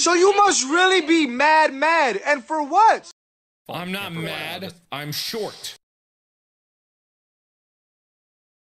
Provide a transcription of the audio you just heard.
So you must really be mad, and for what? I'm not mad. I'm short.